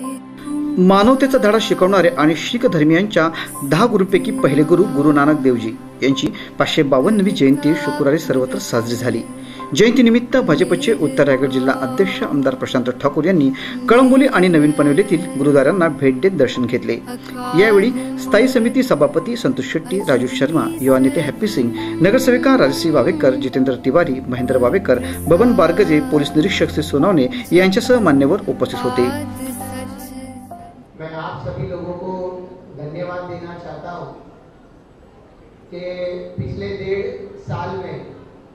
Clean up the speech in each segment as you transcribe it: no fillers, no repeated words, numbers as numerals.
मानवतेचा धडा शिकवणारे आणि शीख धर्मियांच्या 10 गुरूंपैकी पहिले गुरु गुरु नानक देवजी यांची 552वी जयंती शुक्रवारी सर्वत्र साजरी झाली। जयंतीनिमित्त भाजपचे उत्तर रायगड जिल्हा अध्यक्ष आमदार प्रशांत ठाकूर यांनी कळंबोली आणि नवीन पनवेलीतील गुरुद्वारांना भेट देत दर्शन घेतले। यावेळी स्थायी समिती सभापती संतोष शेट्टी, राजू शर्मा, युवा नेते हॅप्पी सिंग, नगरसेविका राजश्री वावेकर, जितेंद्र तिवारी, महेंद्र वावेकर, बबन बारगजे, पोलीस निरीक्षक श्री सोनवणे यांच्यासह मान्यवर उपस्थित होते। मैं आप सभी लोगों को धन्यवाद देना चाहता हूं कि पिछले 1.5 साल में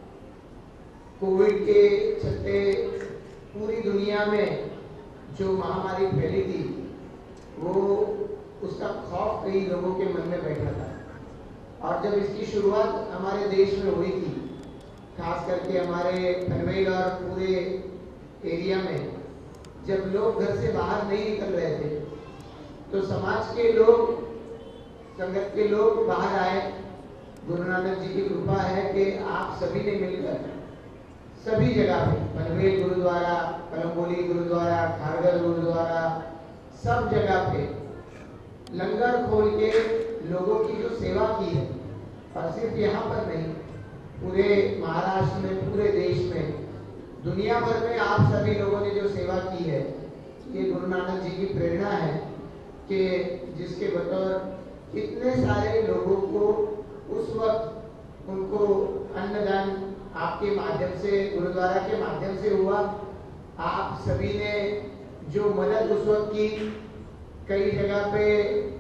कोविड के चलते पूरी दुनिया में जो महामारी फैली थी वो उसका खौफ कई लोगों के मन में बैठा था। और जब इसकी शुरुआत हमारे देश में हुई थी, खास करके हमारे पनवेल और पूरे एरिया में, जब लोग घर से बाहर नहीं निकल रहे थे तो समाज के लोग, संगत के लोग बाहर आए। गुरु नानक जी की कृपा है कि आप सभी ने मिलकर सभी जगह पे, पनवेल गुरुद्वारा, कलंबोली गुरुद्वारा, खारगर गुरुद्वारा, सब जगह पे लंगर खोल के लोगों की जो सेवा की है, और सिर्फ यहाँ पर नहीं, पूरे महाराष्ट्र में, पूरे देश में, दुनिया भर में आप सभी लोगों ने जो सेवा की है, ये गुरु नानक जी की प्रेरणा है कि जिसके बतौर इतने सारे लोगों को उस वक्त उनको अन्नदान आपके माध्यम से, गुरुद्वारा के माध्यम से हुआ। आप सभी ने जो मदद उस वक्त की, कई जगह पे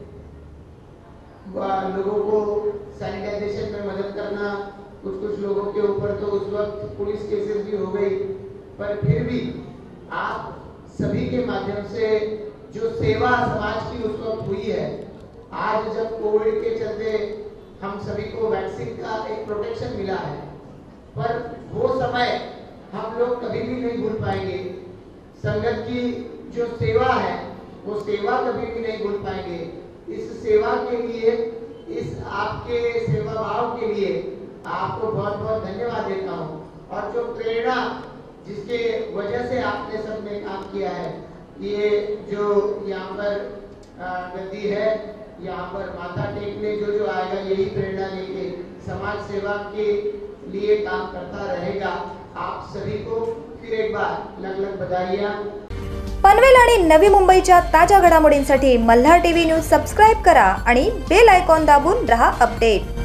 लोगों को सैनिटाइजेशन में मदद करना, कुछ लोगों के ऊपर तो उस वक्त पुलिस केसेस भी हो गई, पर फिर भी आप सभी के माध्यम से जो सेवा समाज की उस वक्त हुई है, आज जब कोविड के चलते हम सभी को वैक्सीन का एक प्रोटेक्शन मिला है, पर वो समय हम लोग कभी भी नहीं भूल पाएंगे। संगत की जो सेवा है वो सेवा कभी भी नहीं भूल पाएंगे। इस सेवा के लिए, इस आपके सेवा भाव के लिए आपको बहुत बहुत धन्यवाद देता हूँ। और जो प्रेरणा जिसके वजह से आपने सबने काम किया है, ये जो यहाँ पर गद्दी है, यहाँ पर माथा टेकने जो आएगा, यही प्रेरणा लेके समाज सेवा के लिए काम करता रहेगा। आप सभी को फिर एक बार लग बधाइयाँ। पनवेल आणि नवी मुंबईच्या ताज्या घडामोडींसाठी मल्हार टीव्ही न्यूज सबस्क्राइब करा आणि बेल आयकॉन दाबून रहा अपडेट।